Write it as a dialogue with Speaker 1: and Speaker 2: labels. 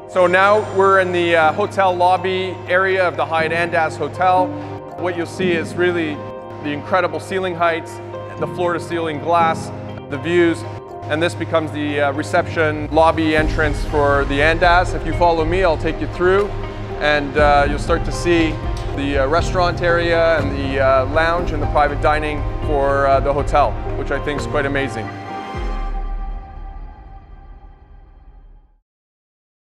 Speaker 1: So now we're in the hotel lobby area of the Hyatt Andaz Hotel. What you'll see is really the incredible ceiling heights, the floor-to-ceiling glass, the views, and this becomes the reception lobby entrance for the Andaz. If you follow me, I'll take you through, and you'll start to see the restaurant area and the lounge and the private dining for the hotel, which I think is quite amazing.